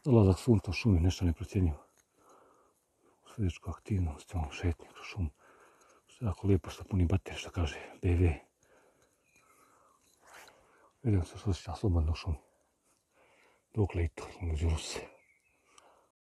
Dolazak sunca u šumi, nešto neprocjenjivo. Fizičku aktivnost, šetnje kroz šumu. Što je jako lijepo, što puni baterije, što kaže BV. Vidim se što osjećam slobodno u šumi. Dokle i to, između Ruse.